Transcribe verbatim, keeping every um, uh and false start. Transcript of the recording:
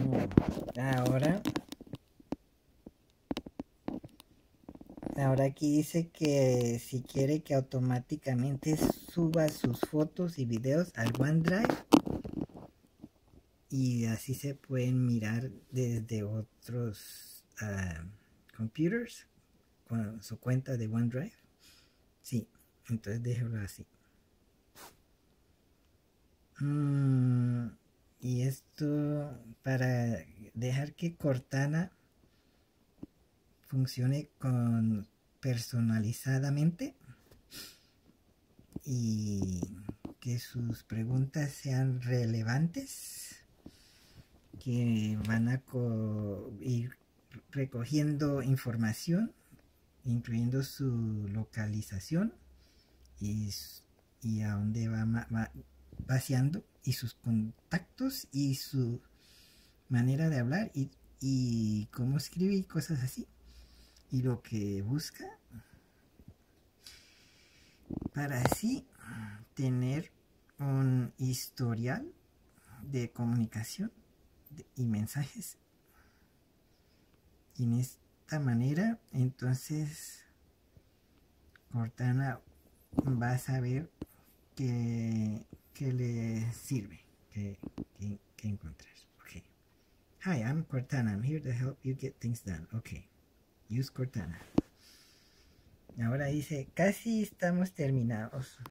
Ahora, ahora aquí dice que si quiere que automáticamente suba sus fotos y videos al OneDrive y así se pueden mirar desde otros uh, computers con su cuenta de OneDrive. Sí, entonces déjalo así. Mm, y esto para dejar que Cortana funcione con personalizadamente y que sus preguntas sean relevantes, que van a ir recogiendo información, incluyendo su localización y, y a dónde va, va vaciando, y sus contactos y su manera de hablar y, y cómo escribe y cosas así, y lo que busca, para así tener un historial de comunicación y mensajes. Y en esta manera entonces Cortana va a saber que, que le sirve, que, que, que encontrar. Okay. Hi, I'm Cortana. I'm here to help you get things done. Okay. Use Cortana. Ahora dice, casi estamos terminados.